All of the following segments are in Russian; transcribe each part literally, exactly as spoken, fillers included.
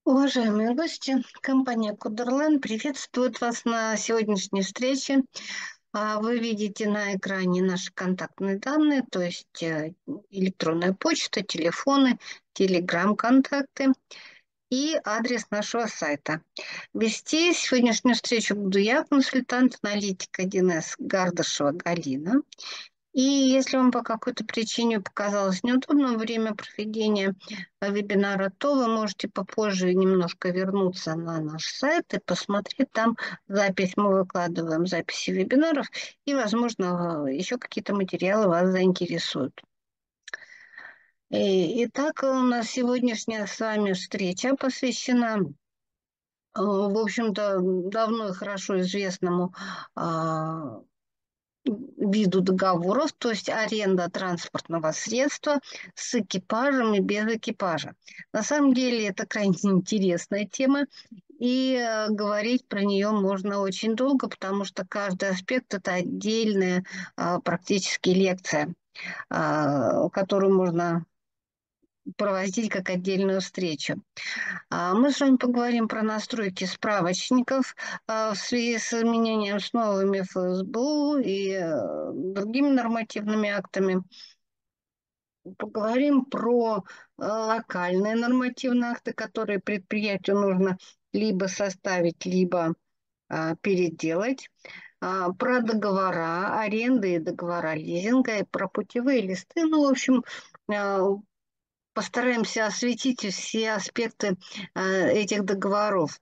Уважаемые гости, компания Кудерланд приветствует вас на сегодняшней встрече. А, Вы видите на экране наши контактные данные, то есть э, электронная почта, телефоны, телеграм-контакты и адрес нашего сайта. Вести сегодняшнюю встречу буду я, консультант-аналитик один эс Гардашева Галина. И если вам по какой-то причине показалось неудобным время проведения э, вебинара, то вы можете попозже немножко вернуться на наш сайт и посмотреть там запись. Мы выкладываем записи вебинаров, и, возможно, э, еще какие-то материалы вас заинтересуют. И- Итак, у нас сегодняшняя с вами встреча посвящена, э, в общем-то, давно и хорошо известному а, виду договоров, то есть аренда транспортного средства с экипажем и без экипажа. На самом деле это крайне интересная тема, и э, говорить про нее можно очень долго, потому что каждый аспект – это отдельная а, практически лекция, а, которую можно проводить как отдельную встречу. А Мы с вами поговорим про настройки справочников а, в связи с изменением с новыми эф эс бэ у и э, другими нормативными актами. Поговорим про э, локальные нормативные акты, которые предприятию нужно либо составить, либо а, переделать. А, Про договора аренды и договора лизинга, и про путевые листы. Ну, в общем, а, постараемся осветить все аспекты э, этих договоров.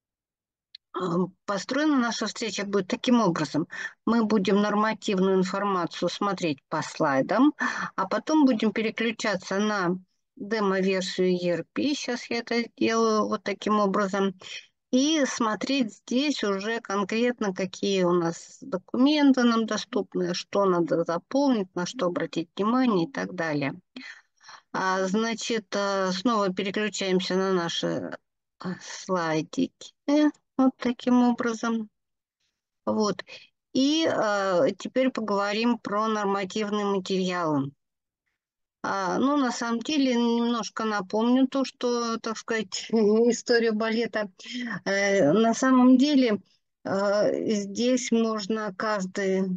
А, Построена наша встреча будет таким образом. Мы будем нормативную информацию смотреть по слайдам, а потом будем переключаться на демо-версию и эр пи. Сейчас я это сделаю вот таким образом. И смотреть здесь уже конкретно, какие у нас документы нам доступны, что надо заполнить, на что обратить внимание и так далее. А, значит, а, снова переключаемся на наши а, слайдики. Вот таким образом. Вот. И а, теперь поговорим про нормативные материалы. А, ну, на самом деле, немножко напомню то, что, так сказать, историю балета. Э, на самом деле, э, здесь можно каждый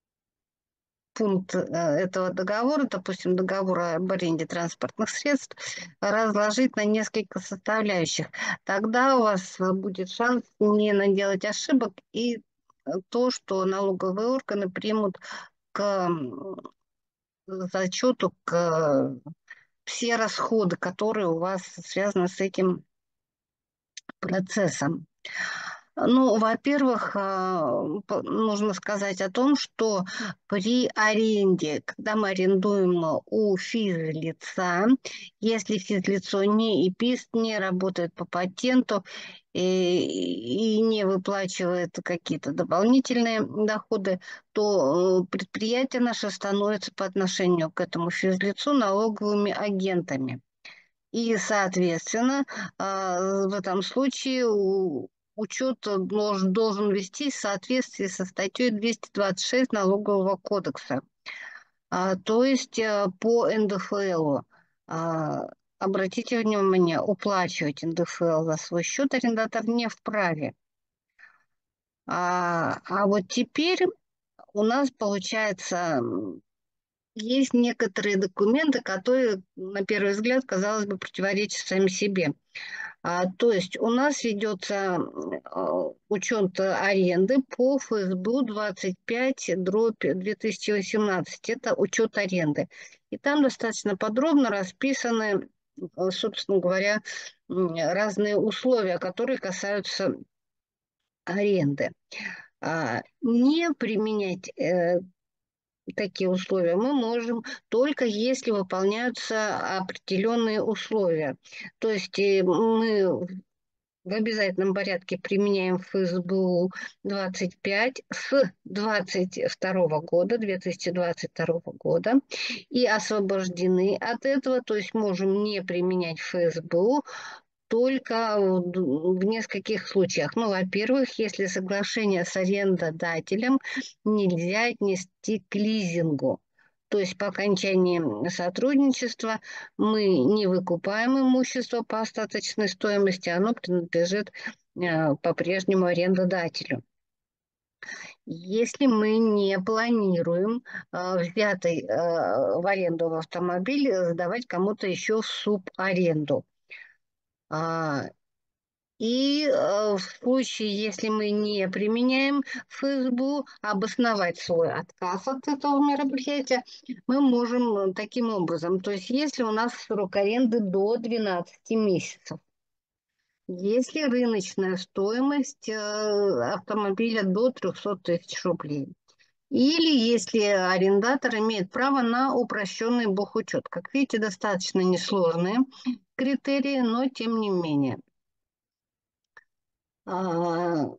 пункт э, этого договора, допустим, договора об аренде транспортных средств, разложить на несколько составляющих. Тогда у вас э, будет шанс не наделать ошибок и э, то, что налоговые органы примут к м, зачету, к э, все расходы, которые у вас связаны с этим процессом. Ну, во-первых, а, п- нужно сказать о том, что при аренде, когда мы арендуем у физлица, если физлицо не и пи эс, не работает по патенту и, и не выплачивает какие-то дополнительные доходы, то э, предприятие наше становится по отношению к этому физлицу налоговыми агентами. И, соответственно, а, в этом случае у- учет должен, должен вестись в соответствии со статьей двести двадцать шесть Налогового кодекса. А, то есть а, по эн дэ эф элу. а, Обратите внимание, уплачивать эн дэ эф эл за свой счет арендатор не вправе. А, а вот теперь у нас получается есть некоторые документы, которые, на первый взгляд, казалось бы, противоречат сами себе. А, то есть у нас ведется а, учет аренды по эф эс бэ у двадцать пять дробь две тысячи восемнадцать. Это учет аренды. И там достаточно подробно расписаны, э, собственно говоря, м, разные условия, которые касаются аренды. А, Не применять э, такие условия мы можем только если выполняются определенные условия. То есть э, мы в обязательном порядке применяем эф эс бэ у двадцать пять с двадцать второго года, две тысячи двадцать второго года, и освобождены от этого, то есть можем не применять эф эс бэ у только в в нескольких случаях. Ну, во-первых, если соглашение с арендодателем нельзя отнести к лизингу. То есть по окончании сотрудничества мы не выкупаем имущество по остаточной стоимости, оно принадлежит э, по-прежнему арендодателю. Если мы не планируем э, взятый э, в аренду автомобиль сдавать кому-то еще в субаренду. А, И э, в случае, если мы не применяем эф эс бэ у, обосновать свой отказ от этого мероприятия, мы можем э, таким образом. То есть если у нас срок аренды до двенадцати месяцев, если рыночная стоимость э, автомобиля до трехсот тысяч рублей, или если арендатор имеет право на упрощенный бухучет. Как видите, достаточно несложные критерии, но тем не менее. А,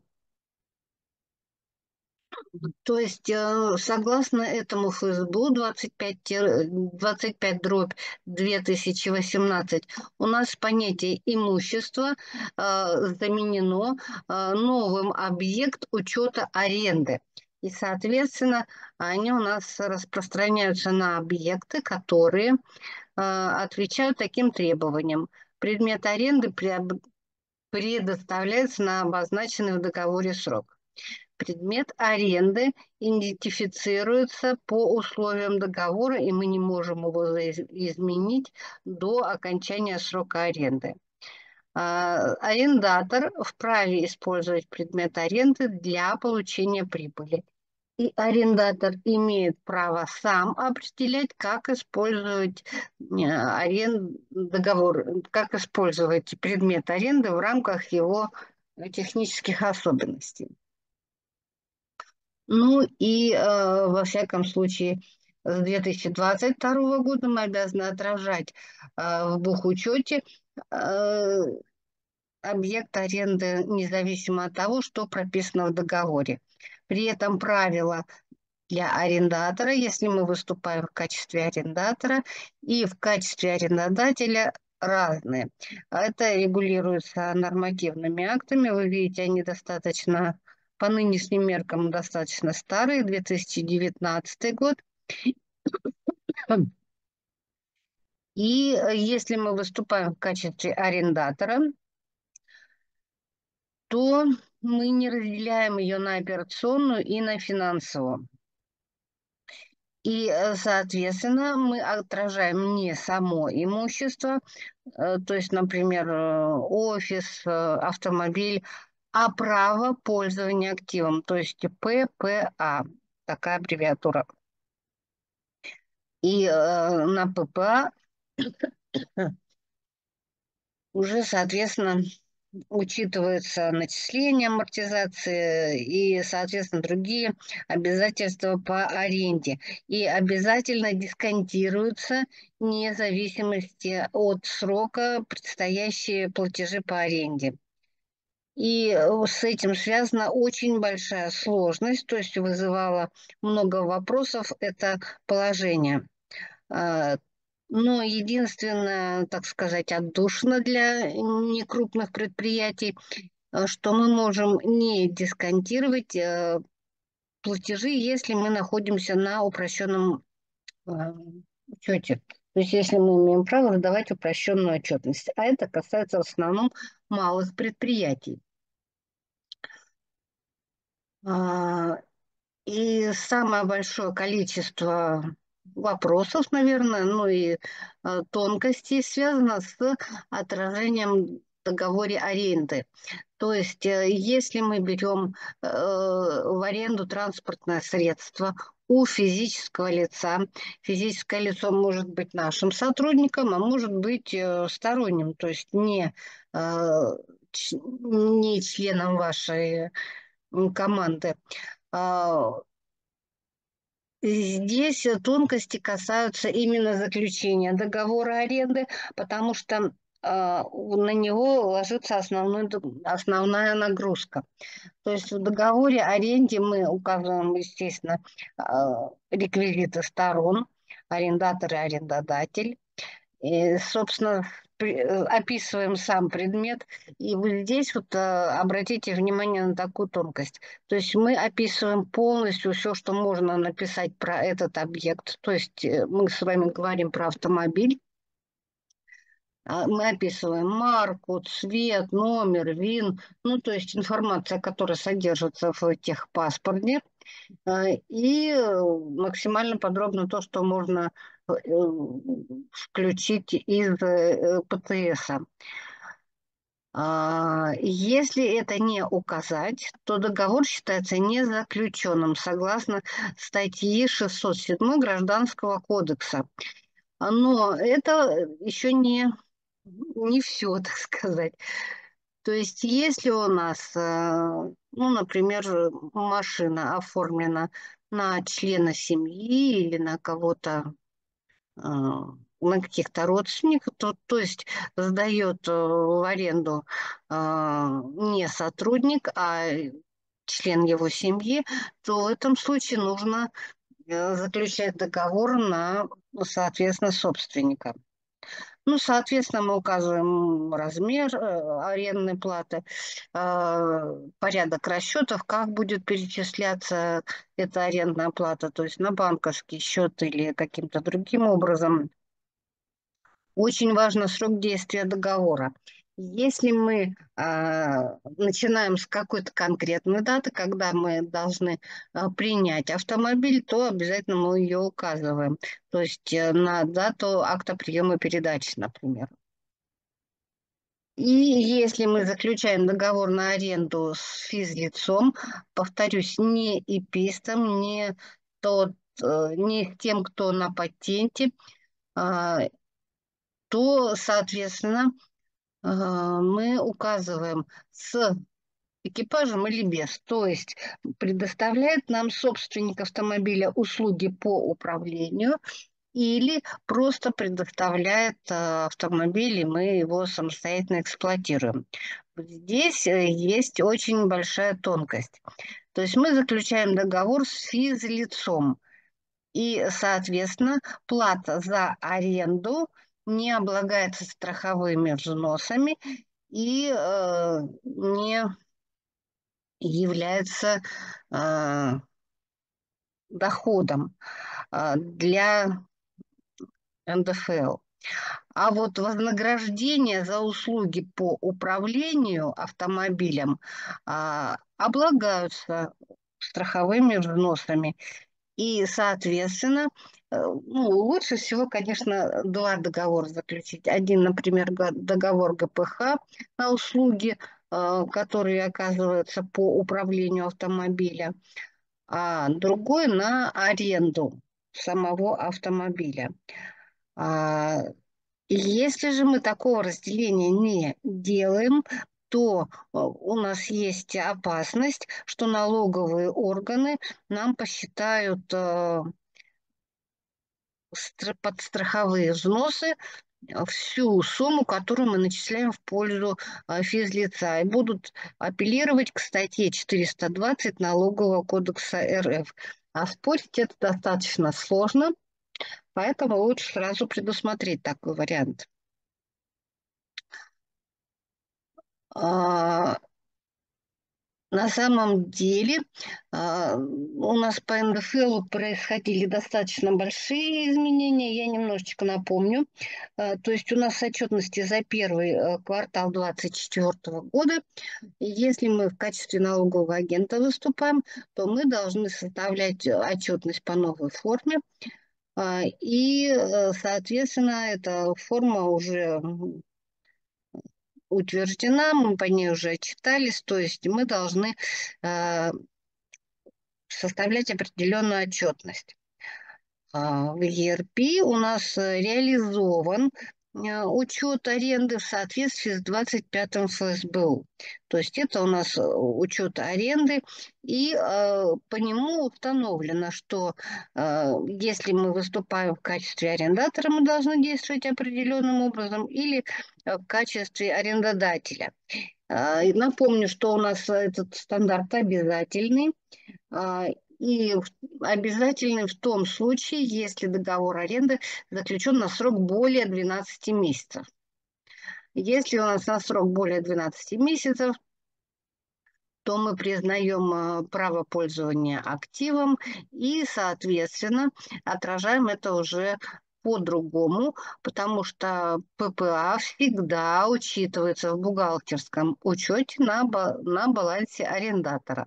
То есть, э, согласно этому эф эс бэ у двадцать пять, двадцать пять дробь две тысячи восемнадцать, у нас понятие имущества э, заменено э, новым объект учета аренды. И, соответственно, они у нас распространяются на объекты, которые э, отвечают таким требованиям. Предмет аренды преоб- предоставляется на обозначенный в договоре срок. Предмет аренды идентифицируется по условиям договора, и мы не можем его изменить до окончания срока аренды. А, Арендатор вправе использовать предмет аренды для получения прибыли. И арендатор имеет право сам определять, как использовать э, арен... договор, как использовать предмет аренды в рамках его технических особенностей. Ну и, э, во всяком случае, с две тысячи двадцать второго года мы обязаны отражать э, в бухучете э, объект аренды, независимо от того, что прописано в договоре. При этом правила для арендатора, если мы выступаем в качестве арендатора, и в качестве арендодателя разные. Это регулируется нормативными актами. Вы видите, они достаточно, по нынешним меркам, достаточно старые, две тысячи девятнадцатый год. И э, если мы выступаем в качестве арендатора, то мы не разделяем ее на операционную и на финансовую. И, э, соответственно, мы отражаем не само имущество, э, то есть, например, э, офис, э, автомобиль, а право пользования активом, то есть пэ пэ а, такая аббревиатура. И э, на пэ пэ а уже, соответственно, учитываются начисления, амортизации и, соответственно, другие обязательства по аренде. И обязательно дисконтируются вне зависимости от срока предстоящие платежи по аренде. И э, с этим связана очень большая сложность, то есть вызывало много вопросов это положение. А, Но единственное, так сказать, отдушина для некрупных предприятий, э, что мы можем не дисконтировать э, платежи, если мы находимся на упрощенном э, учете. То есть если мы имеем право сдавать упрощенную отчетность. А это касается в основном малых предприятий. А, И самое большое количество вопросов, наверное, ну и э, тонкостей связано с отражением в договоре аренды. То есть, э, если мы берем э, в аренду транспортное средство у физического лица, физическое лицо может быть нашим сотрудником, а может быть э, сторонним, то есть не, э, ч- не членом вашей м, команды. А, Здесь э, тонкости касаются именно заключения договора аренды, потому что а, у- на него ложится основной, д- основная нагрузка. То есть в договоре аренде мы указываем, естественно, а, реквизиты сторон, арендатор и арендодатель. И, собственно, при- э, описываем сам предмет. И вот здесь вот э, обратите внимание на такую тонкость. То есть мы описываем полностью все, что можно написать про этот объект. То есть э, мы с вами говорим про автомобиль. А Мы описываем марку, цвет, номер, ВИН, ну, то есть информация, которая содержится в техпаспорте, э, и э, максимально подробно то, что можно э, включить из э, ПТС. А, Если это не указать, то договор считается незаключенным согласно статьи шестьсот семь Гражданского кодекса. А, Но это еще не, не все, так сказать. То есть если у нас, э, ну, например, машина оформлена на члена семьи или на кого-то, э, на каких-то родственников, то, то есть сдает э, в аренду э, не сотрудник, а член его семьи, то в этом случае нужно э, заключать договор на, соответственно, собственника. Ну, соответственно, мы указываем размер э, арендной платы, э, порядок расчетов, как будет перечисляться эта арендная плата, то есть на банковский счет или каким-то другим образом. Очень важно срок действия договора. Если мы а, начинаем с какой-то конкретной даты, когда мы должны а, принять автомобиль, то обязательно мы ее указываем. То есть э, на дату акта приема передачи, например. И если мы заключаем договор на аренду с физлицом, повторюсь, не ипистом, не, тот, э, не тем, кто на патенте, а, то, соответственно, а, мы указываем с экипажем или без. То есть предоставляет нам собственник автомобиля услуги по управлению или просто предоставляет э, автомобиль, и мы его самостоятельно эксплуатируем. Вот здесь э, есть очень большая тонкость. То есть мы заключаем договор с физлицом, и, соответственно, плата за аренду не облагается страховыми взносами и э, не является э, доходом э, для эн дэ эф эл. А вот вознаграждение за услуги по управлению автомобилем а, облагаются страховыми взносами. И, соответственно, э, ну, лучше всего, конечно, два договора заключить. Один, например, га- договор гэ пэ ха на услуги, э, которые оказываются по управлению автомобиля, а другой на аренду самого автомобиля. А, и Если же мы такого разделения не делаем, то э, у нас есть опасность, что налоговые органы нам посчитают э, стра- под страховые взносы э, всю сумму, которую мы начисляем в пользу э, физлица, и будут апеллировать к статье четыреста двадцать Налогового кодекса эр эф. А спорить это достаточно сложно, поэтому лучше сразу предусмотреть такой вариант. А, На самом деле а, у нас по эн дэ эф эл происходили достаточно большие изменения. Я немножечко напомню. А, То есть у нас с отчетности за первый э, квартал две тысячи двадцать четвёртого года, если мы в качестве налогового агента выступаем, то мы должны составлять э, отчетность по новой форме. А, И, э, соответственно, эта форма уже утверждена, мы по ней уже отчитались, то есть мы должны э, составлять определенную отчетность. А, В и эр пи у нас э, реализован э, учет аренды в соответствии с двадцать пятым эф эс бэ у. То есть это у нас э, учет аренды, и э, по нему установлено, что э, если мы выступаем в качестве арендатора, мы должны действовать определенным образом, или э, в качестве арендодателя. А, и Напомню, что у нас этот стандарт обязательный. А, И в- обязательный в том случае, если договор аренды заключен на срок более двенадцати месяцев. Если у нас на срок более двенадцати месяцев, то мы признаем э, право пользования активом и, соответственно, отражаем это уже по-другому, потому что П П А всегда учитывается в бухгалтерском учете на, ба- на балансе арендатора.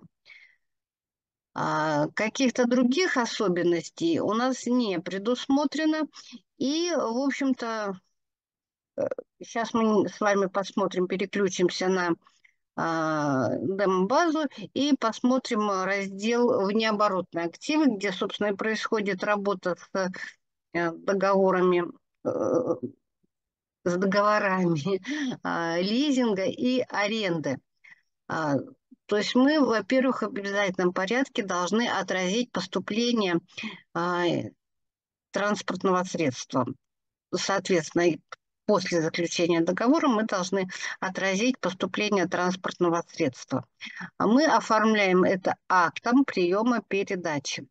А каких-то других особенностей у нас не предусмотрено. И, в общем-то, сейчас мы с вами посмотрим, переключимся на а, демо-базу и посмотрим а, раздел «Внеоборотные активы», где, собственно, и происходит работа с э, договорами, э, с договорами а, лизинга и аренды. А, То есть мы, во-первых, в обязательном порядке должны отразить поступление а, транспортного средства. Соответственно, и после заключения договора мы должны отразить поступление транспортного средства. А мы оформляем это актом приема передачи.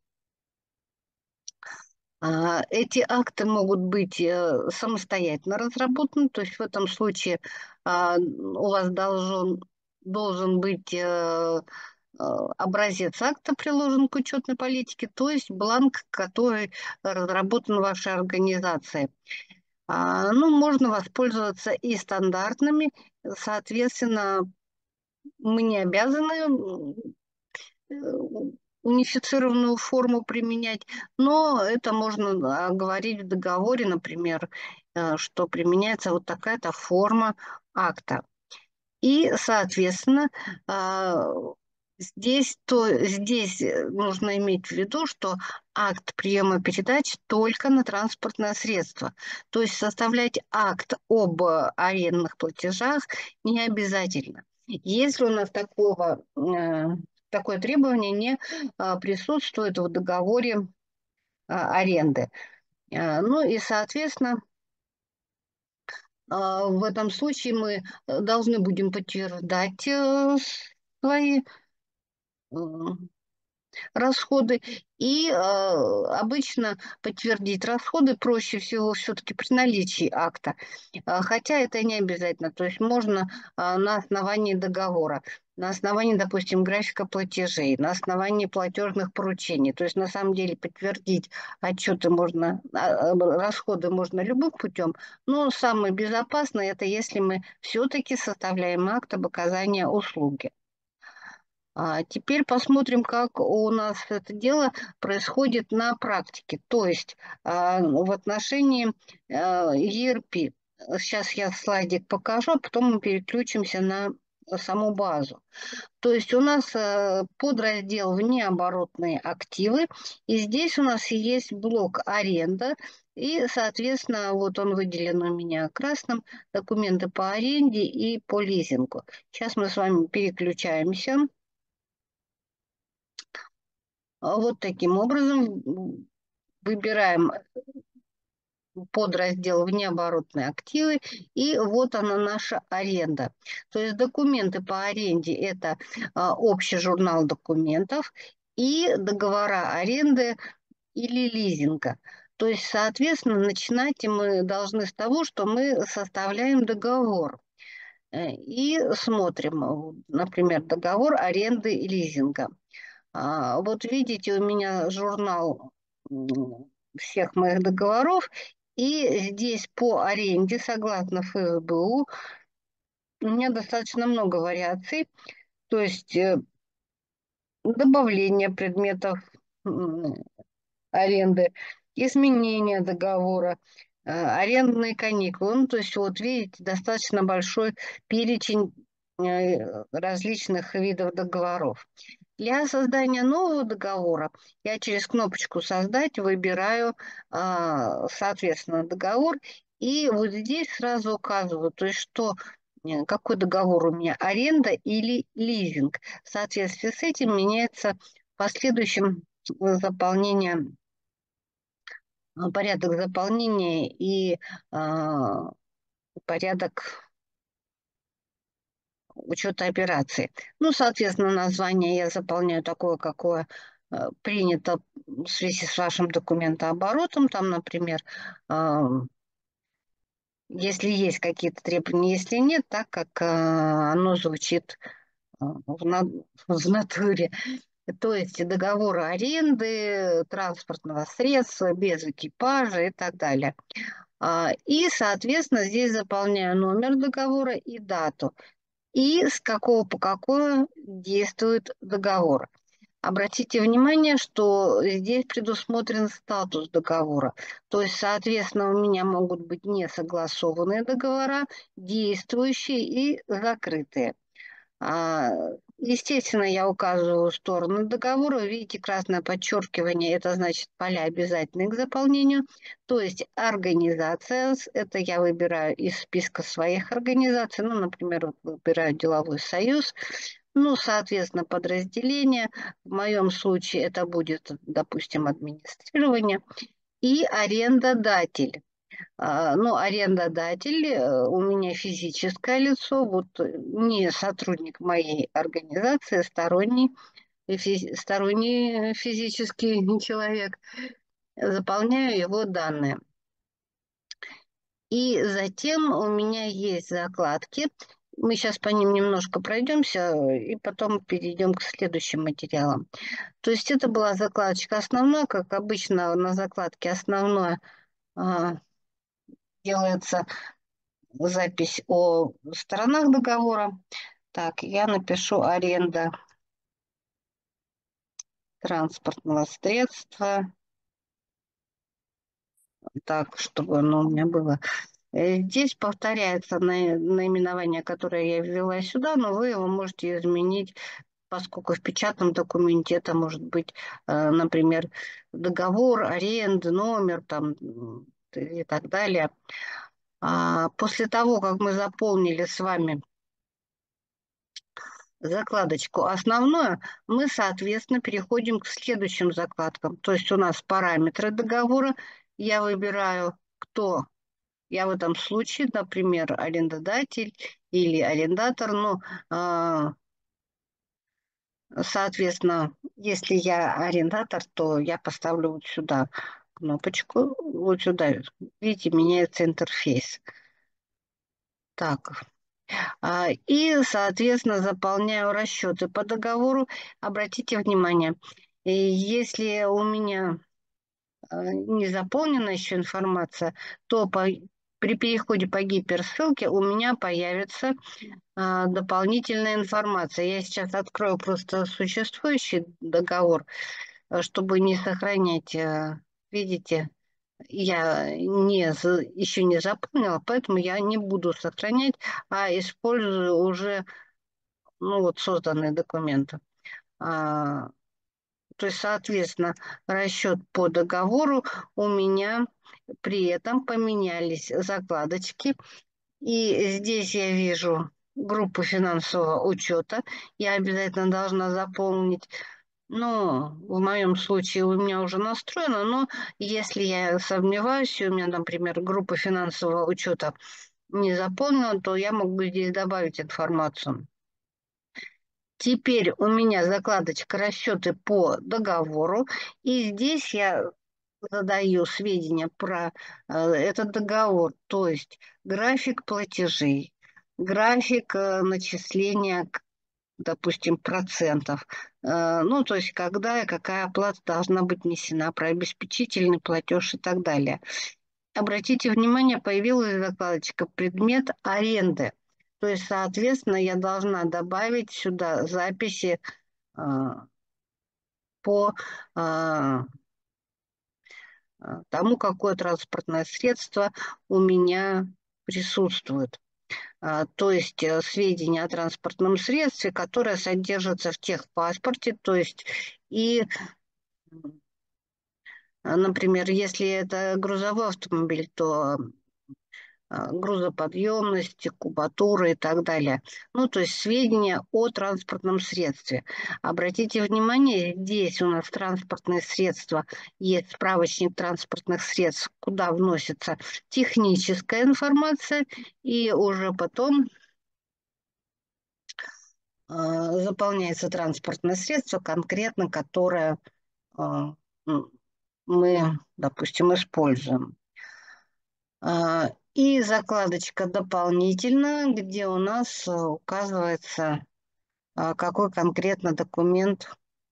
А, Эти акты могут быть э, самостоятельно разработаны, то есть в этом случае а, у вас должен, должен быть э, э, образец акта приложен к учетной политике, то есть бланк, который разработан вашей организацией. А, Ну, можно воспользоваться и стандартными, соответственно, мы не обязаны э, унифицированную форму применять, но это можно оговорить в договоре, например, э, что применяется вот такая-то форма акта. И, соответственно, а, здесь, то, здесь э, нужно иметь в виду, что акт приема передач только на транспортное средство. То есть составлять акт об э, арендных платежах не обязательно. Если у нас такого, э, такое требование не а, присутствует в договоре а, аренды. А, Ну и, соответственно, а, в этом случае мы э, должны будем подтверждать э, свои э, расходы. И э, обычно подтвердить расходы проще всего все-таки при наличии акта. А, Хотя это не обязательно. То есть можно а, на основании договора, на основании, допустим, графика платежей, на основании платежных поручений. То есть на самом деле подтвердить отчеты можно, а, а, расходы можно любым путем, но самое безопасное это если мы все-таки составляем акт об оказании услуги. А теперь посмотрим, как у нас это дело происходит на практике, то есть а, в отношении а, E R P. Сейчас я слайдик покажу, а потом мы переключимся на саму базу. То есть у нас э, подраздел «Внеоборотные активы», и здесь у нас есть блок «Аренда», и, соответственно, вот он выделен у меня красным, документы по аренде и по лизингу. Сейчас мы с вами переключаемся. А Вот таким образом выбираем подраздел «Внеоборотные активы», и вот она наша аренда. То есть документы по аренде – это а, общий журнал документов и договора аренды или лизинга. То есть, соответственно, начинать мы должны с того, что мы составляем договор э, и смотрим, э, например, договор аренды и лизинга. А, Вот видите, у меня журнал м, всех моих договоров, и здесь по аренде, согласно Ф С Б У, у меня достаточно много вариаций, то есть э, добавление предметов м, аренды, изменение договора, э, арендные каникулы. Ну, то есть вот видите, достаточно большой перечень э, различных видов договоров. Для создания нового договора я через кнопочку «Создать» выбираю, а, соответственно, договор. И вот здесь сразу указываю, то есть что, э, какой договор у меня, аренда или лизинг. В соответствии с этим меняется в последующем заполнение, а, порядок заполнения и а, порядок учета операции. Ну, соответственно, название я заполняю такое, какое э, принято в связи с вашим документооборотом. Там, например, э, если есть какие-то требования, если нет, так как э, оно звучит э, в, на- в натуре. То есть договор аренды транспортного средства без экипажа и так далее. А, И, соответственно, здесь заполняю номер договора и дату. И с какого по какое действует договор. Обратите внимание, что здесь предусмотрен статус договора. То есть, соответственно, у меня могут быть несогласованные договора, действующие и закрытые. А, Естественно, я указываю сторону договора. Видите, красное подчеркивание – это значит поля обязательные к заполнению. То есть организация, с- это я выбираю из списка своих организаций. Ну, например, вот выбираю деловой союз. Ну, соответственно, подразделение. В моем случае это будет, допустим, администрирование. И арендодатель. А, Ну, арендодатель э, у меня физическое лицо, вот э, не сотрудник моей организации, а сторонний, и физи- сторонний физический человек. Заполняю его данные. И затем у меня есть закладки. Мы сейчас по ним немножко пройдемся э, и потом перейдем к следующим материалам. То есть это была закладочка основной, как обычно на закладке основное а, делается запись о сторонах договора. Так, я напишу аренда транспортного средства. Так, чтобы оно у меня было. Э, Здесь повторяется на- наименование, которое я ввела сюда, но вы его можете изменить, поскольку в печатном документе это может быть, э, например, договор, аренда, номер там м, и так далее. А после того, как мы заполнили с вами закладочку основную, мы, соответственно, переходим к следующим закладкам. То есть у нас параметры договора. Я выбираю, кто я в этом случае, например, арендодатель или арендатор. Ну, а, соответственно, если я арендатор, то я поставлю вот сюда кнопочку, вот сюда. Видите, меняется интерфейс. Так, А, И, соответственно, заполняю расчеты по договору. Обратите внимание, и если у меня э, не заполнена еще информация, то по- при переходе по гиперссылке у меня появится а, дополнительная информация. Я сейчас открою просто существующий договор, э, чтобы не сохранять, э, видите, я не, за- еще не заполнила, поэтому я не буду сохранять, а использую уже ну, вот созданные документы. А, то есть, соответственно, расчет по договору у меня при этом поменялись закладочки. И здесь я вижу группу финансового учета. Я обязательно должна заполнить. Ну, в моем случае у меня уже настроено, но если я сомневаюсь, и у меня, например, группа финансового учета не заполнена, то я могу здесь добавить информацию. Теперь у меня закладочка расчеты по договору, и здесь я задаю сведения про э, этот договор, то есть график платежей, график э, начисления, к- допустим, процентов, э, ну, то есть когда и какая оплата должна быть внесена, про обеспечительный платеж и так далее. Обратите внимание, появилась закладочка «Предмет аренды». То есть, соответственно, я должна добавить сюда записи а, по а, а, тому, какое транспортное средство у меня присутствует. А, То есть э, сведения о транспортном средстве, которое содержится в техпаспорте, то есть и, м, например, если это грузовой автомобиль, то а, грузоподъемности, кубатуры и так далее. Ну, то есть сведения о транспортном средстве. Обратите внимание, здесь у нас транспортные средства, есть справочник транспортных средств, куда вносится техническая информация, и уже потом а, заполняется транспортное средство конкретно, которое а, м, мы, допустим, используем. А, И закладочка «Дополнительно», где у нас э, указывается, а, какой конкретно документ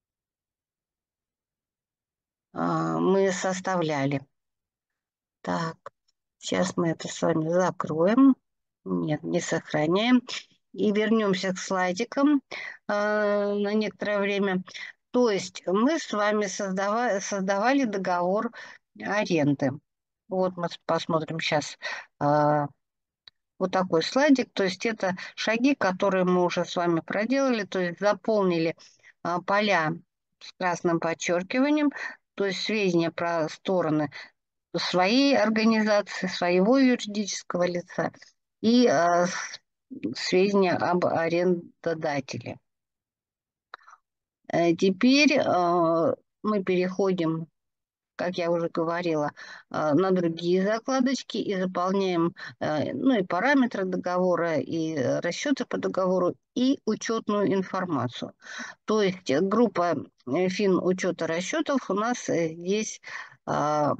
а, мы составляли. Так, сейчас мы это с вами закроем. Нет, не сохраняем. И вернемся к слайдикам э, на некоторое время. То есть мы с вами создава- создавали договор аренды. Вот мы посмотрим сейчас вот такой слайдик. То есть это шаги, которые мы уже с вами проделали. То есть заполнили а, поля с красным подчеркиванием, то есть сведения про стороны своей организации, своего юридического лица и а, с- сведения об арендодателе. Э, Теперь а, мы переходим, как я уже говорила, а, на другие закладочки и заполняем, э, ну, и параметры договора, и э, расчеты по договору, и учетную информацию. То есть э, группа э, фин учета расчетов у нас э, здесь а,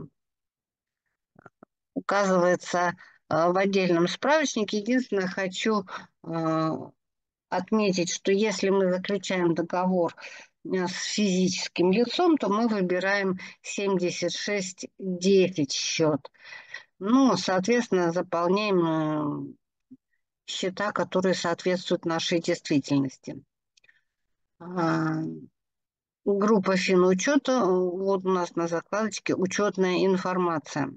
указывается а, в отдельном справочнике. Единственное, хочу а, отметить, что если мы заключаем договор э, с физическим лицом, то мы выбираем семьдесят шесть десять счет. Ну, соответственно, заполняем э, счета, которые соответствуют нашей действительности. А, Группа финучета, вот у нас на закладочке учетная информация.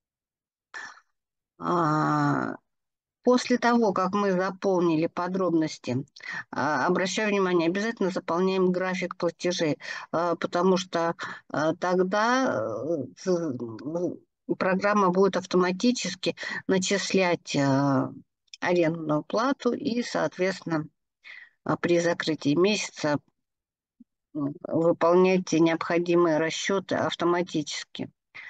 А, После того, как мы заполнили подробности, а, обращаю внимание, обязательно заполняем график платежей, а, потому что а, тогда э, з- программа будет автоматически начислять а, арендную плату и, соответственно, а, при закрытии месяца м, выполнять необходимые расчеты автоматически.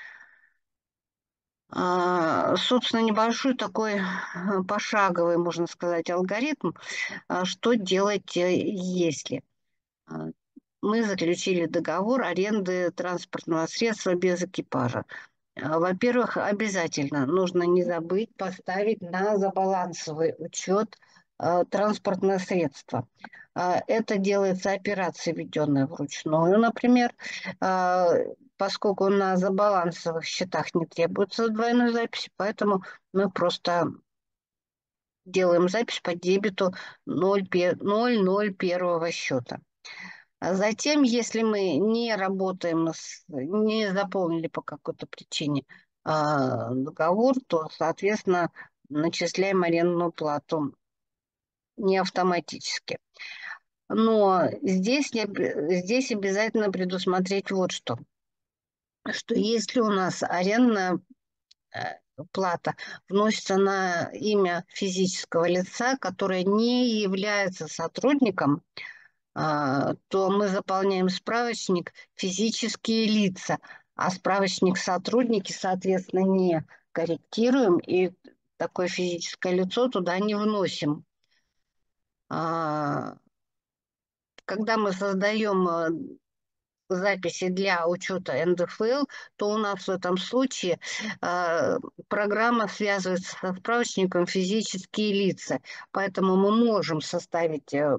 А, Собственно, небольшой такой э, пошаговый, можно сказать, алгоритм, а, что делать, э, если а, мы заключили договор аренды транспортного средства без экипажа. А, Во-первых, обязательно нужно не забыть поставить на забалансовый учет а, транспортное средство. А, Это делается операция, введенная вручную, например, а, поскольку на забалансовых счетах не требуется двойной записи, поэтому мы просто делаем запись по дебету ноль ноль первого счета. А затем, если мы не работаем, с- не заполнили по какой-то причине а, договор, то, соответственно, начисляем арендную плату не автоматически. Но здесь, я, б- здесь обязательно предусмотреть вот что. Что если у нас арендная э, плата вносится на имя физического лица, которое не является сотрудником, а, то мы заполняем справочник «Физические лица», а справочник «Сотрудники», соответственно, не корректируем и такое физическое лицо туда не вносим. А, Когда мы создаем э, записи для учета эн дэ эф эл, то у нас в этом случае э, программа связывается со справочником «Физические лица», поэтому мы можем составить э,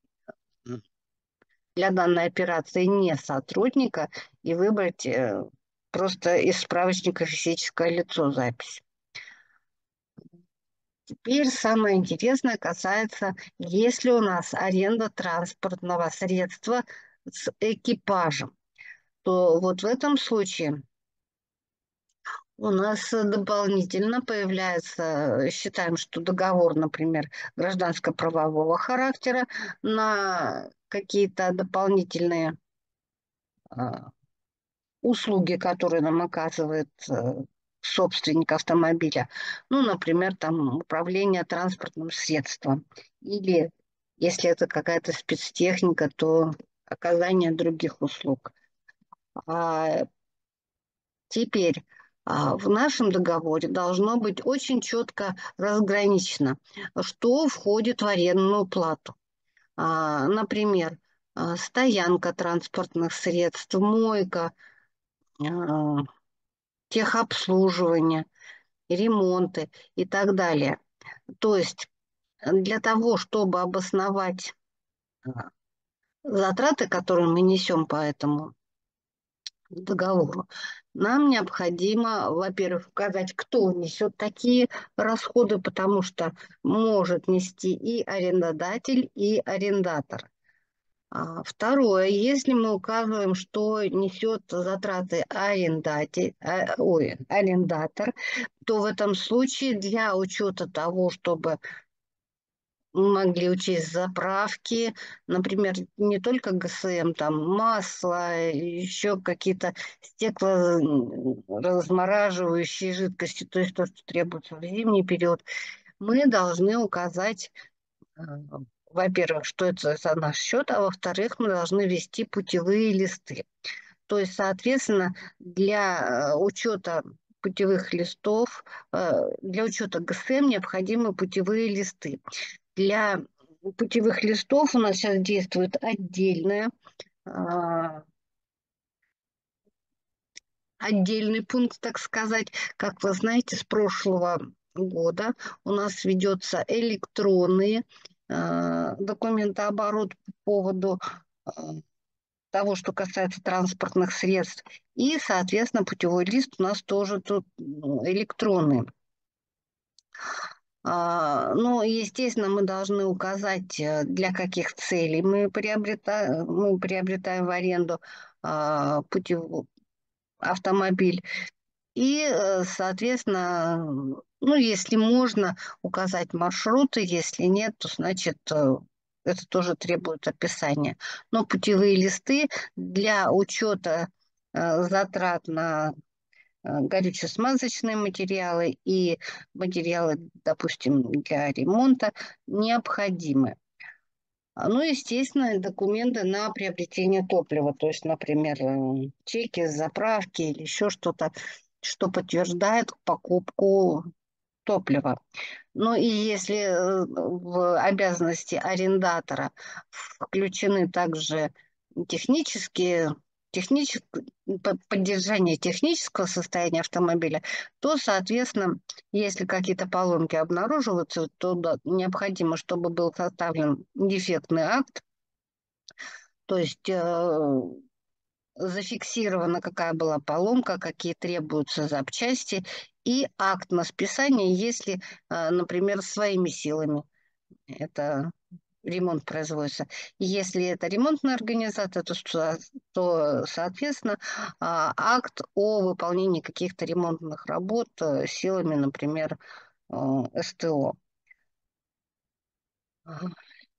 для данной операции не сотрудника и выбрать э, просто из справочника «Физическое лицо» запись. Теперь самое интересное касается, если у нас аренда транспортного средства с экипажем, то вот в этом случае у нас дополнительно появляется, считаем, что договор, например, гражданско-правового характера на какие-то дополнительные а, услуги, которые нам оказывает э, собственник автомобиля. Ну, например, там управление транспортным средством. Или, если это какая-то спецтехника, то оказание других услуг. А теперь а, в нашем договоре должно быть очень четко разграничено, что входит в арендную плату. А, например, а, стоянка транспортных средств, мойка, а, техобслуживание. ремонты и так далее. То есть для того, чтобы обосновать а, затраты, которые мы несем по этому договору, нам необходимо, во-первых, указать, кто несет такие расходы, потому что может нести и арендодатель, и арендатор. А второе, если мы указываем, что несет затраты арендатель, а, ой, арендатор, то в этом случае для учета того, чтобы могли учесть заправки, например, не только ГСМ, там масло, еще какие-то стекла размораживающие жидкости, то есть то, что требуется в зимний период, мы должны указать, э, во-первых, что это за наш счет, а во-вторых, мы должны ввести путевые листы. То есть, соответственно, для э, учета путевых листов, э, для учета ГСМ необходимы путевые листы. Для путевых листов у нас сейчас действует отдельная, а, отдельный пункт, так сказать. Как вы знаете, с прошлого года у нас ведется электронный а, документооборот по поводу а, того, что касается транспортных средств. И, соответственно, путевой лист у нас тоже тут ну, электронный. А, Ну, естественно, мы должны указать, э, для каких целей мы приобретаем, мы приобретаем в аренду а, путев- автомобиль. И, э, соответственно, ну, если можно, указать маршруты, если нет, то, значит, э, это тоже требует описания. Но путевые листы для учета э, затрат на э, горюче-смазочные материалы и материалы, допустим, для ремонта необходимы. А, Ну, естественно, документы на приобретение топлива, то есть, например, э, чеки с заправки или еще что-то, что подтверждает покупку топлива. Ну и если э, в обязанности арендатора включены также технические, техничес- по- поддержание технического состояния автомобиля, то, соответственно, если какие-то поломки обнаруживаются, то да, необходимо, чтобы был составлен дефектный акт, то есть э, зафиксировано, какая была поломка, какие требуются запчасти, и акт на списание, если, э, например, своими силами это ремонт производится. Если это ремонтная организация, то, со- то, соответственно, а, акт о выполнении каких-то ремонтных работ э, силами, например, э, СТО. Ага.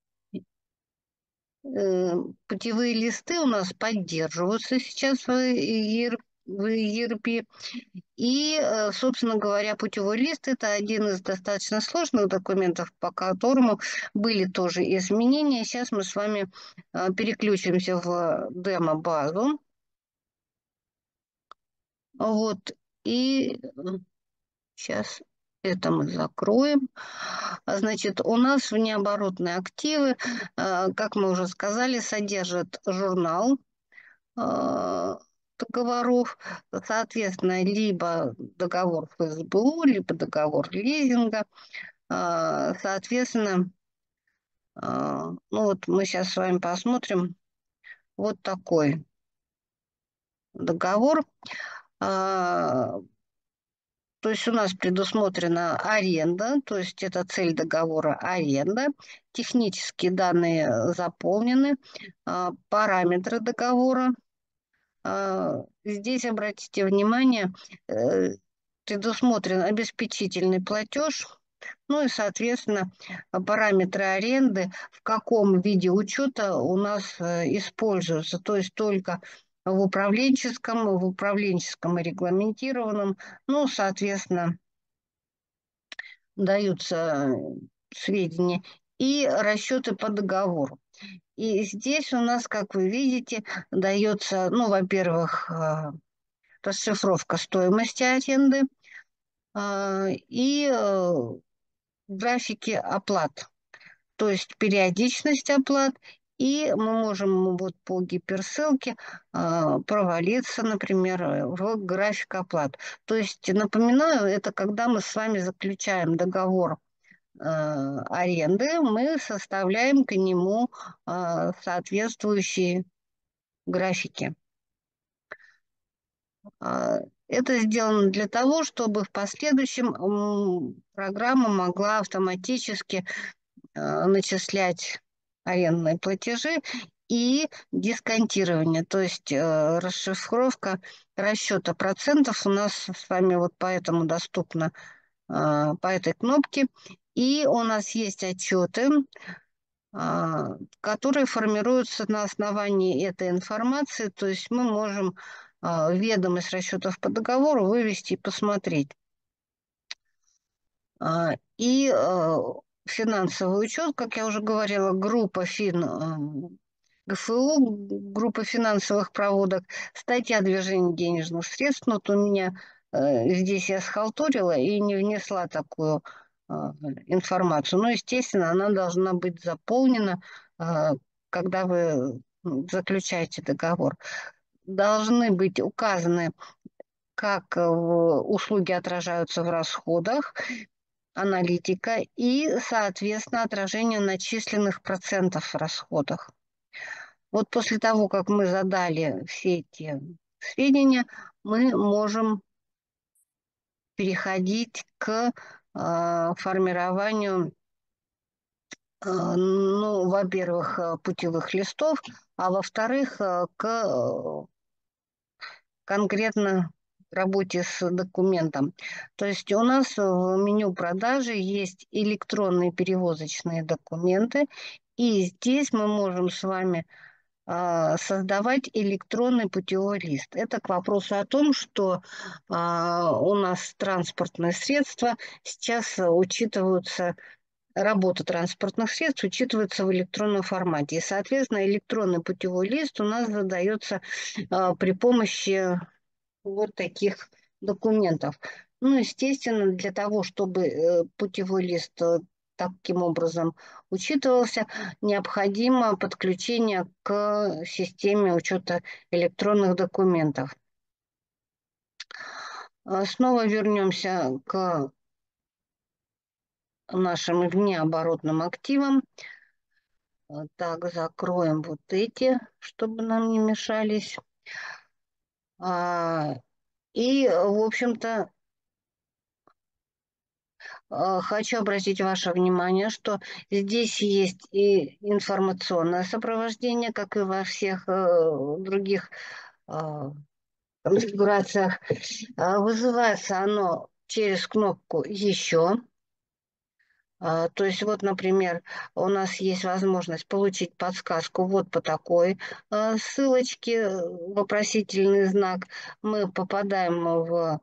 Э, Путевые листы у нас поддерживаются сейчас в E R в E R P. И, э, собственно говоря, путевой лист – это один из достаточно сложных документов, по которому были тоже изменения. Сейчас мы с вами э, переключимся в демо-базу. Вот. И сейчас это мы закроем. А, Значит, у нас внеоборотные активы, э, как мы уже сказали, содержат журнал э, договоров, соответственно, либо договор Ф С Б У, либо договор лизинга. А, Соответственно, а, ну вот мы сейчас с вами посмотрим вот такой договор. А, То есть у нас предусмотрена аренда, то есть это цель договора аренда. Технические данные заполнены, а, параметры договора. А, Здесь, обратите внимание, э, предусмотрен обеспечительный платеж, ну и, соответственно, параметры аренды, в каком виде учета у нас э, используются, то есть только в управленческом, в управленческом и регламентированном, ну, соответственно, даются сведения и расчеты по договору. И здесь у нас, как вы видите, дается, ну, во-первых, э, расшифровка стоимости аренды а, и э, графики оплат, то есть периодичность оплат И мы можем вот по гиперссылке а, провалиться, например, в график оплат. То есть, напоминаю, это когда мы с вами заключаем договор а, аренды, мы составляем к нему а, соответствующие графики. А, Это сделано для того, чтобы в последующем м, программа могла автоматически э, начислять арендные платежи и дисконтирование, то есть э, расшифровка расчета процентов у нас с вами вот поэтому доступна э, по этой кнопке. И у нас есть отчеты, э, которые формируются на основании этой информации, то есть мы можем э, ведомость расчетов по договору вывести и посмотреть. А, И э, финансовый учет, как я уже говорила, группа ФИН, э, ГФУ, группа финансовых проводок, статья движения денежных средств. Но вот у меня э, здесь я схалтурила и не внесла такую э, информацию. Но, естественно, она должна быть заполнена, э, когда вы м, заключаете договор. Должны быть указаны, как э, услуги отражаются в расходах, аналитика и, соответственно, отражение начисленных процентов в расходах. Вот после того, как мы задали все эти сведения, мы можем переходить к э, формированию, э, ну, во-первых, э, путевых листов, а во-вторых, э, к э, конкретно работе с документом. То есть у нас в меню продажи есть электронные перевозочные документы, и здесь мы можем с вами а, создавать электронный путевой лист. Это к вопросу о том, что а, у нас транспортные средства сейчас учитываются, работа транспортных средств учитывается в электронном формате. И, соответственно, электронный путевой лист у нас задается а, при помощи вот таких документов. Ну, естественно, для того, чтобы э, путевой лист э, таким образом учитывался, необходимо подключение к системе учета электронных документов. А Снова вернемся к нашим внеоборотным активам. А, Так, закроем вот эти, чтобы нам не мешались. А, И, в общем-то, Э, Хочу обратить ваше внимание, что здесь есть и информационное сопровождение, как и во всех э, других э, конфигурациях. А Вызывается оно через кнопку «Еще». А, То есть вот, например, у нас есть возможность получить подсказку вот по такой э, ссылочке, э, вопросительный знак. Мы попадаем в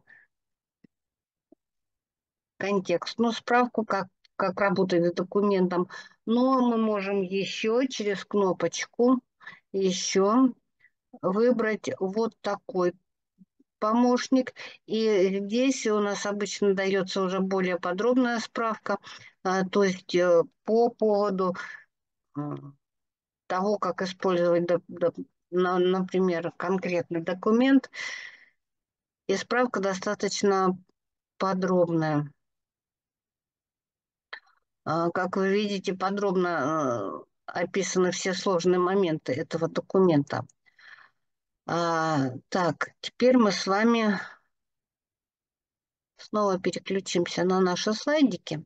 контекстную справку, как, как работать с документом. Но мы можем еще через кнопочку еще выбрать вот такой помощник. И здесь у нас обычно дается уже более подробная справка, а, то есть э, по поводу э, того, как использовать, доп- доп- на- например, конкретный документ. И справка достаточно подробная. А, Как вы видите, подробно э, описаны все сложные моменты этого документа. А, Так, теперь мы с вами снова переключимся на наши слайдики.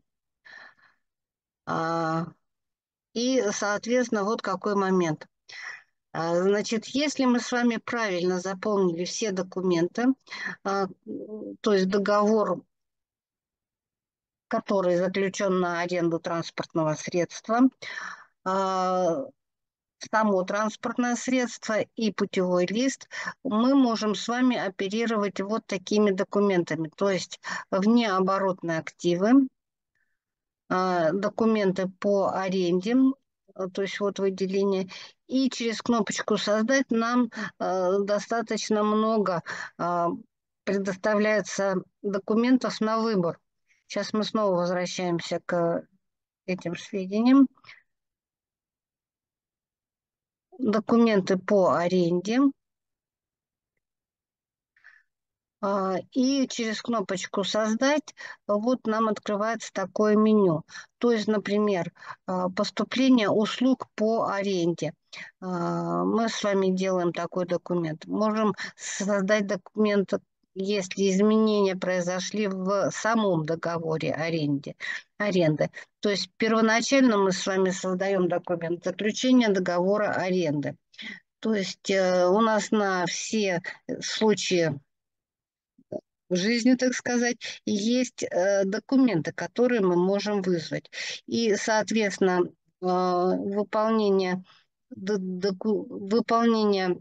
А, И, соответственно, вот какой момент. А, Значит, если мы с вами правильно заполнили все документы, а, то есть договор, который заключен на аренду транспортного средства, а, само транспортное средство и путевой лист, мы можем с вами оперировать вот такими документами. То есть внеоборотные активы, а, документы по аренде, а, то есть вот выделение. И через кнопочку «Создать» нам а, достаточно много а, предоставляется документов на выбор. Сейчас мы снова возвращаемся к этим сведениям. документы по аренде. И через кнопочку «Создать» вот нам открывается такое меню. То есть, например, поступление услуг по аренде. Мы с вами делаем такой документ. Можем создать документ, если изменения произошли в самом договоре аренде, аренды. То есть первоначально мы с вами создаем документ заключения договора аренды. То есть у нас на все случаи в жизни, так сказать, есть э, документы, которые мы можем вызвать. И, соответственно, э, выполнение, доку, выполнение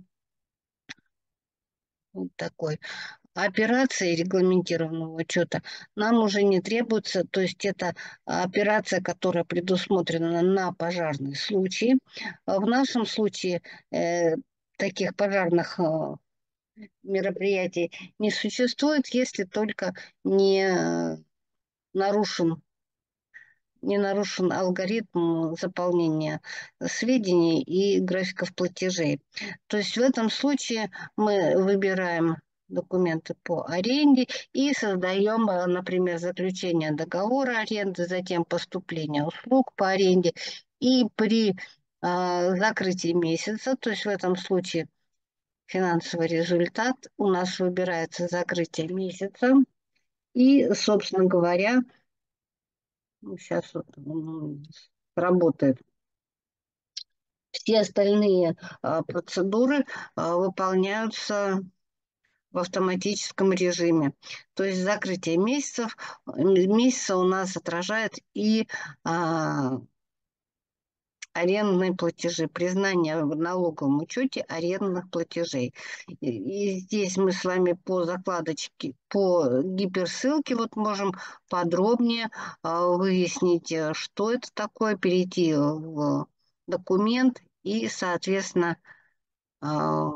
вот такой операции регламентированного учета нам уже не требуется. То есть это операция, которая предусмотрена на пожарный случай. В нашем случае э, таких пожарных э, мероприятий не существует, если только не нарушен, не нарушен алгоритм заполнения сведений и графиков платежей. То есть в этом случае мы выбираем документы по аренде и создаем, например, заключение договора аренды, затем поступление услуг по аренде. И при э, закрытии месяца, то есть в этом случае финансовый результат, у нас выбирается закрытие месяца. И, собственно говоря, сейчас вот работает. Все остальные а, процедуры а, выполняются в автоматическом режиме. То есть закрытие месяцев, месяца у нас отражает и а, арендные платежи, признание в налоговом учете арендных платежей. И, и здесь мы с вами по закладочке, по гиперссылке вот можем подробнее а, выяснить, что это такое, перейти в документ и, соответственно, а,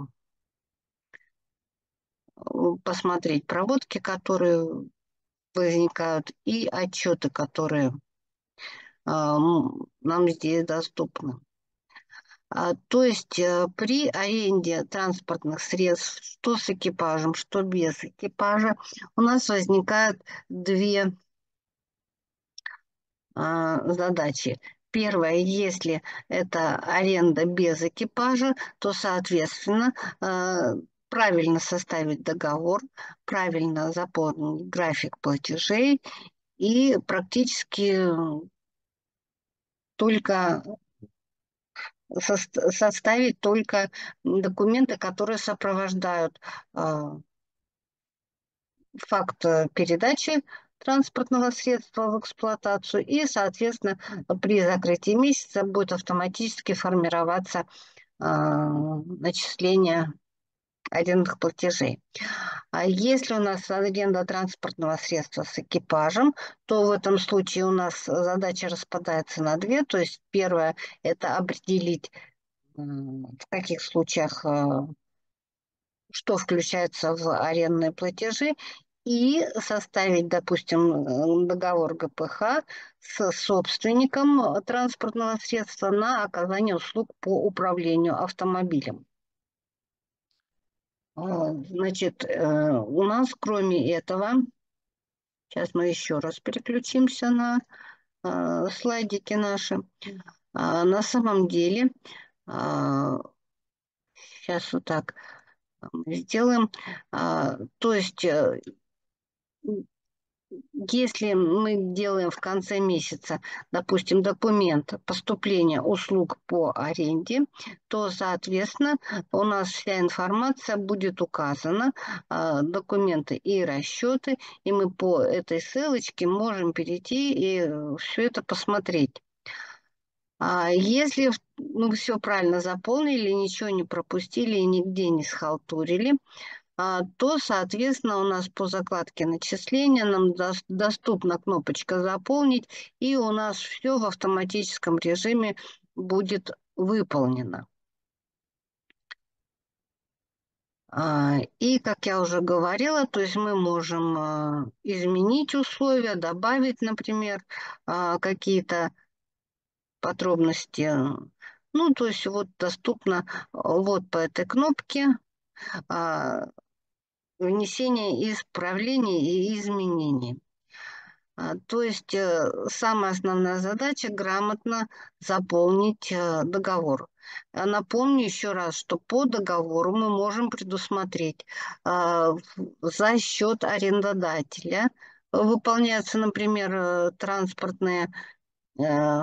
посмотреть проводки, которые возникают, и отчеты, которые а, нам здесь доступны. То есть при аренде транспортных средств, что с экипажем, что без экипажа, у нас возникают две задачи. Первое, если это аренда без экипажа, то, соответственно, правильно составить договор, правильно заполнить график платежей и практически только составить только документы, которые сопровождают э, факт передачи транспортного средства в эксплуатацию, и, соответственно, при закрытии месяца будет автоматически формироваться э, начисление арендных платежей. А если у нас аренда транспортного средства с экипажем, то в этом случае у нас задача распадается на две. То есть первое – это определить, в каких случаях что включается в арендные платежи, и составить, допустим, договор гэ пэ ха с собственником транспортного средства на оказание услуг по управлению автомобилем. Значит, у нас кроме этого, сейчас мы еще раз переключимся на слайдики наши. На самом деле, сейчас вот так сделаем. То есть, если мы делаем в конце месяца, допустим, документ поступления услуг по аренде, то, соответственно, у нас вся информация будет указана, документы и расчеты, и мы по этой ссылочке можем перейти и все это посмотреть. Если мы все правильно заполнили, ничего не пропустили и нигде не схалтурили, то, соответственно, у нас по закладке начисления нам доступна кнопочка «Заполнить», и у нас все в автоматическом режиме будет выполнено. И, как я уже говорила, то есть мы можем изменить условия, добавить, например, какие-то подробности Ну, то есть вот доступно э, вот по этой кнопке а, внесение исправлений и изменений. А, То есть э, самая основная задача — грамотно заполнить э, договор. А Напомню еще раз, что по договору мы можем предусмотреть а, в- за счет арендодателя выполняются, например, э, транспортные, э,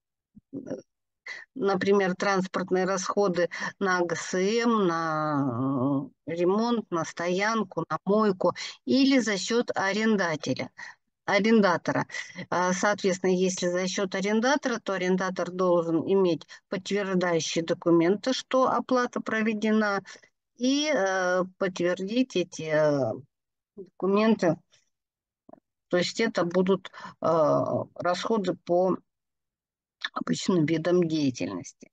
например, транспортные расходы на г с м, на э, ремонт, на стоянку, на мойку, или за счет арендателя арендатора. А, Соответственно, если за счет арендатора, то арендатор должен иметь подтверждающие документы, что оплата проведена, и э, подтвердить эти э, документы. То есть это будут э, расходы по обычным видам деятельности.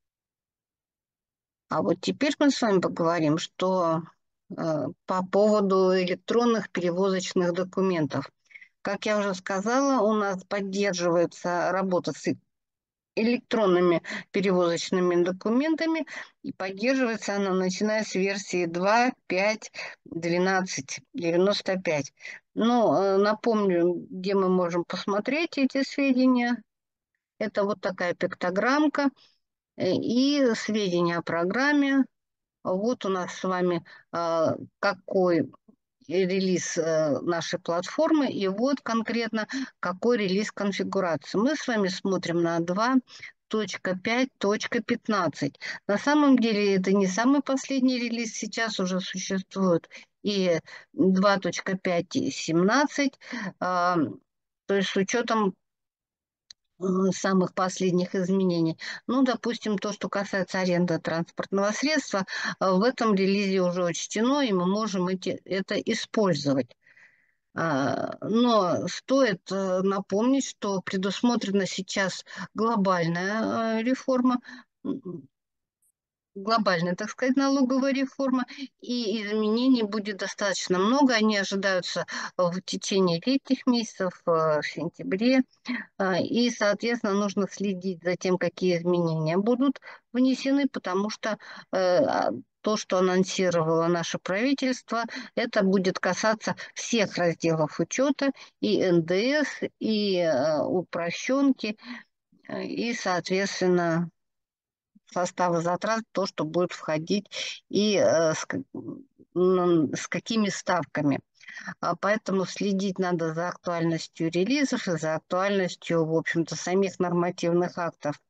А вот теперь мы с вами поговорим, что э, по поводу электронных перевозочных документов. Как я уже сказала, у нас поддерживается работа с электронными перевозочными документами, и поддерживается она, начиная с версии два точка пять точка двенадцать девяносто пять. Ну, э, напомню, где мы можем посмотреть эти сведения. Это вот такая пиктограммка э, и сведения о программе. Вот у нас с вами э, какой релиз э, нашей платформы, и вот конкретно какой релиз конфигурации. Мы с вами смотрим на два точка пять точка пятнадцать. На самом деле это не самый последний релиз, сейчас уже существует и два точка пять точка семнадцать, а, то есть с учетом э, самых последних изменений. Ну, допустим, то, что касается аренды транспортного средства, э, в этом релизе уже учтено, и мы можем эти, это использовать. А, Но стоит э, напомнить, что предусмотрена сейчас глобальная э, реформа, м, глобальная, так сказать, налоговая реформа, и изменений будет достаточно много. Они ожидаются в течение летних месяцев, э, в сентябре. А, И, соответственно, нужно следить за тем, какие изменения будут внесены, потому что э, а, то, что анонсировало наше правительство, это будет касаться всех разделов учета, и эн дэ эс, и э, упрощенки, э, и, соответственно, состава затрат, то, что будет входить, и э, с, ка- м, с какими ставками. А Поэтому следить надо за актуальностью релизов и за актуальностью, в общем-то, самих нормативных актов.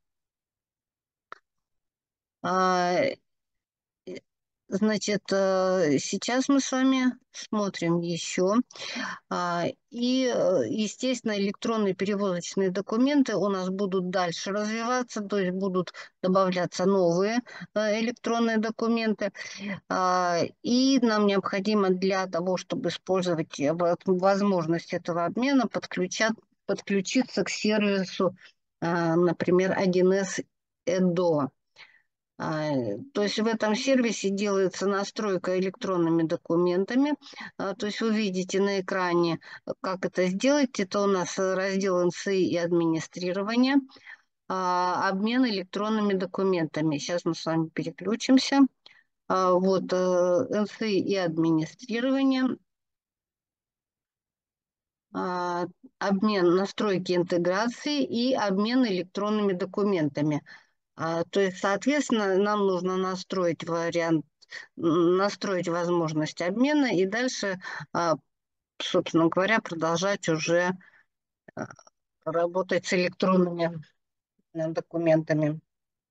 А, Значит, э, сейчас мы с вами смотрим еще. А, И, э, естественно, электронные перевозочные документы у нас будут дальше развиваться, то есть будут добавляться новые э, электронные документы. А, И нам необходимо для того, чтобы использовать э, во- возможность этого обмена, подключать, подключиться к сервису, а, например, один эс Эдо. А, То есть в этом сервисе делается настройка электронными документами. А, То есть вы видите на экране, э, как это сделать. Это у нас э, раздел эн эс и и администрирование, а, обмен электронными документами. Сейчас мы с вами переключимся. А, Вот э, эн эс и и администрирование, а, обмен настройки интеграции и обмен электронными документами. А, То есть, соответственно, нам нужно настроить вариант, м, настроить возможность обмена и дальше, а, собственно говоря, продолжать уже а, работать с электронными э, документами.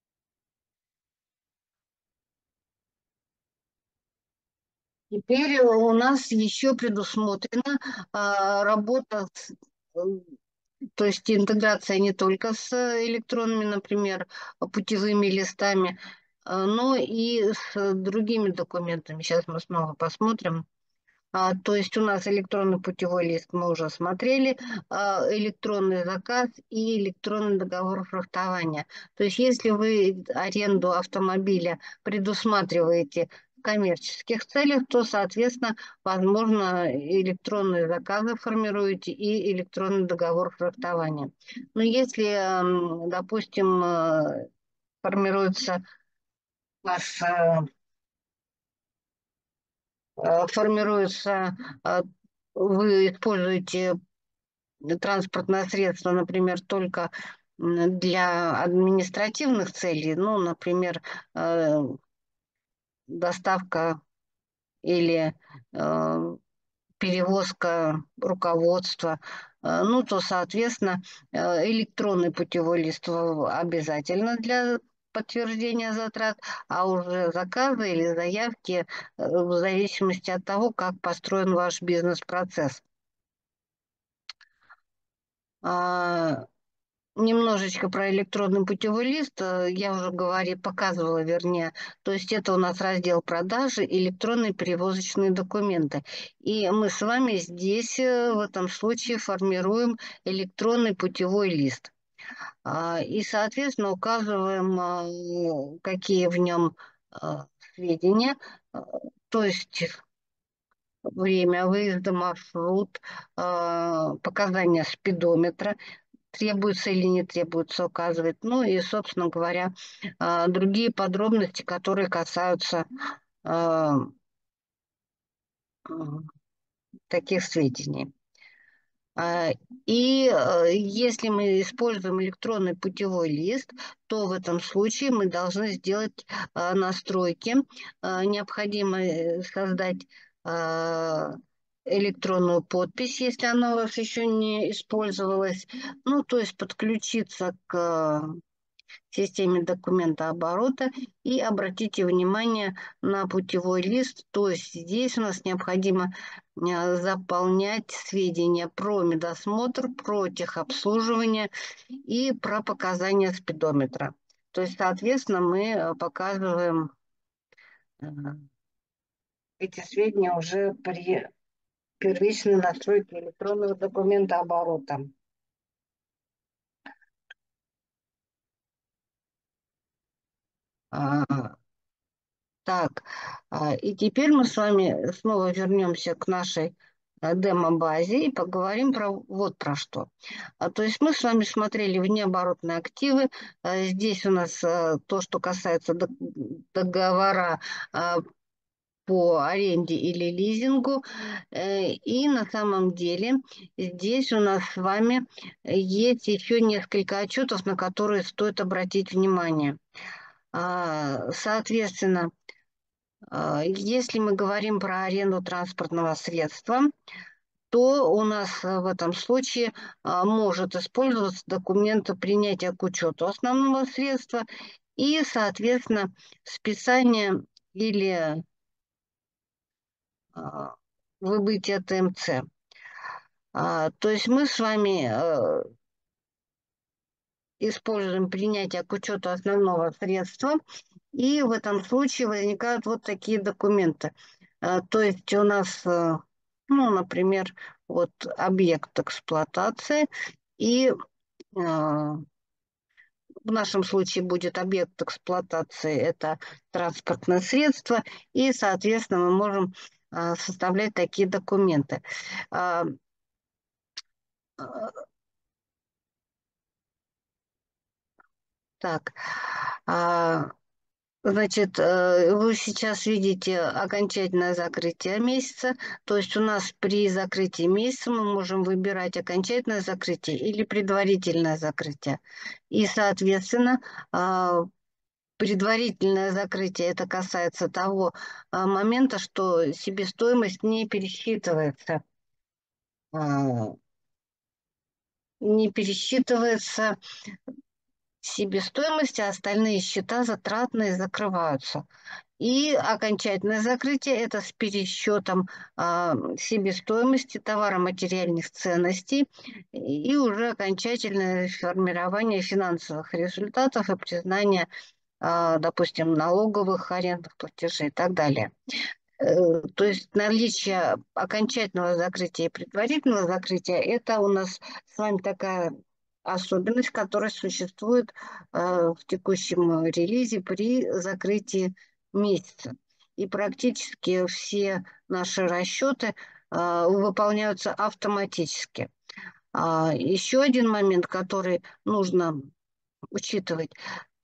Теперь у нас еще предусмотрена а, работа с, э, то есть интеграция не только с электронными, например, путевыми листами, а, но и с другими документами. Сейчас мы снова посмотрим. А, то есть у нас электронный путевой лист мы уже смотрели, а, электронный заказ и электронный договор фрахтования. То есть если вы аренду автомобиля предусматриваете в коммерческих целях, то, соответственно, возможно, электронные заказы формируете и электронный договор фрахтования. Но если, м, допустим, э, формируется ваш, э, э, формируется, э, вы используете транспортное средство, например, только м, для административных целей, ну, например, э, доставка или э, перевозка руководства, э, ну, то, соответственно, э, электронный путевой лист в- обязательно для подтверждения затрат, а уже заказы или заявки э, в зависимости от того, как построен ваш бизнес-процесс. А, Немножечко про электронный путевой лист э, я уже говори, показывала, вернее. То есть это у нас раздел продажи, электронные перевозочные документы. И мы с вами здесь э, в этом случае формируем электронный путевой лист. А, И, соответственно, указываем, а, какие в нем а, сведения. А, То есть время выезда, маршрут, а, показания спидометра, требуется или не требуется указывать. Ну и, собственно говоря, а, другие подробности, которые касаются а, м, таких сведений. А, И э, если мы используем электронный путевой лист, то в этом случае мы должны сделать а, настройки. А, Необходимо э, создать а, электронную подпись, если она у вас еще не использовалась. Ну, то есть подключиться к системе документооборота и обратите внимание на путевой лист. То есть здесь у нас необходимо э, заполнять сведения про медосмотр, про техобслуживание и про показания спидометра. То есть, соответственно, мы э, показываем э, эти сведения уже при первичной настройке электронного документа оборота. А, Так, а, и теперь мы с вами снова вернемся к нашей э, демо-базе и поговорим про вот про что. А, То есть мы с вами смотрели внеоборотные активы. А, Здесь у нас э, то, что касается дог- договора а, по аренде или лизингу. Э, И на самом деле здесь у нас с вами есть еще несколько отчетов, на которые стоит обратить внимание. А, Соответственно, а, Если мы говорим про аренду транспортного средства, то у нас э, в этом случае а, может использоваться документ принятия к учету основного средства и, соответственно, списание или а, выбытие ТМЦ. А, То есть мы с вами э, используем принятие к учету основного средства, и в этом случае возникают вот такие документы. А, То есть у нас, э, ну, например, вот объект эксплуатации, и а, в нашем случае будет объект эксплуатации, это транспортное средство, и, соответственно, мы можем а, составлять такие документы. А, а, Так, а, Значит, э, вы сейчас видите окончательное закрытие месяца. То есть у нас при закрытии месяца мы можем выбирать окончательное закрытие или предварительное закрытие. И, соответственно, а, предварительное закрытие это касается того а, момента, что себестоимость не пересчитывается. а, Не пересчитывается себестоимость, а остальные счета затратные закрываются. И окончательное закрытие – это с пересчетом а, себестоимости товаро-материальных ценностей и уже окончательное формирование финансовых результатов и признание, а, допустим, налоговых, арендных платежей и так далее. Э, То есть наличие окончательного закрытия и предварительного закрытия – это у нас с вами такая особенность, которая существует э, в текущем релизе при закрытии месяца. И практически все наши расчеты э, выполняются автоматически. А Еще один момент, который нужно учитывать,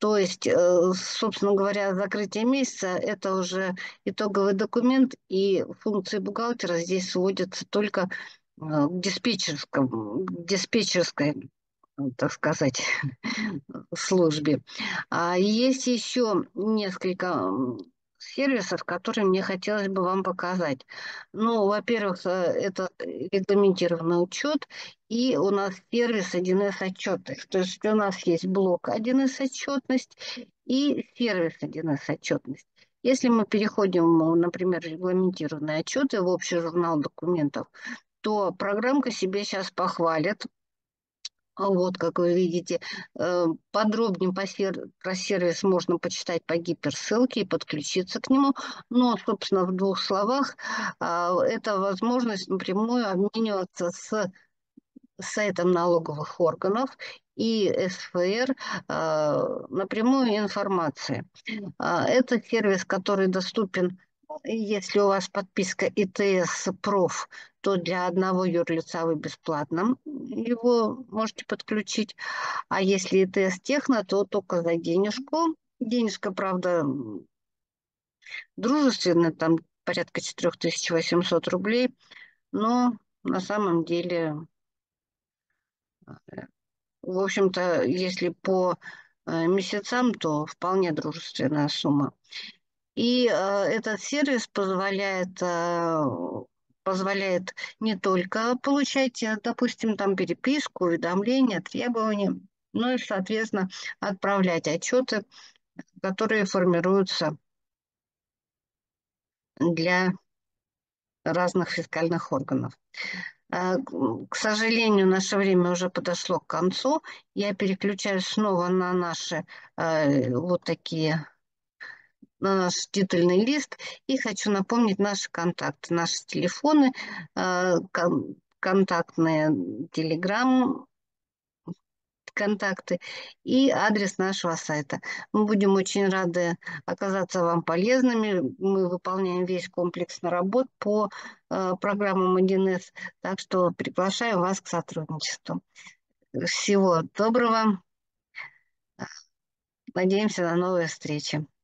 То есть, э, собственно говоря, закрытие месяца – это уже итоговый документ, и функции бухгалтера здесь сводятся только э, к диспетчерскому, к диспетчерской, э, так сказать, службе. А есть еще несколько м, сервисов, которые мне хотелось бы вам показать. Ну, во-первых, э, это регламентированный учет, и у нас сервис один эс отчетность. То есть у нас есть блок один эс отчетность и сервис один эс отчетность. Если мы переходим, э, например, регламентированные отчеты в общий журнал документов, то программка себе сейчас похвалит. А Вот, как вы видите, э, подробнее по сер- про сервис можно почитать по гиперссылке и подключиться к нему. Но, собственно, в двух словах, а, это возможность напрямую обмениваться с сайтом налоговых органов и эс эф эр а, напрямую информации. А, Это сервис, который доступен, если у вас подписка и тэ эс-проф, то для одного юрлица вы бесплатно его можете подключить. А если и тэ эс-техно, то только за денежку. Денежка, правда, м, дружественная, там порядка четыре тысячи восемьсот рублей, но на самом деле, в общем-то, если по э, месяцам, то вполне дружественная сумма. И э, этот сервис позволяет, э, позволяет не только получать, э, допустим, там переписку, уведомления, требования, но и, соответственно, отправлять отчеты, которые формируются для разных фискальных органов. Э, К к сожалению, наше время уже подошло к концу. Я переключаюсь снова на наши э, вот такие на наш титульный лист и хочу напомнить наши контакты, наши телефоны, э, кон- контактные телеграм контакты и адрес нашего сайта. Мы будем очень рады оказаться вам полезными. Мы выполняем весь комплекс работ по э, программам один эс, так что приглашаю вас к сотрудничеству. Всего доброго. Надеемся на новые встречи.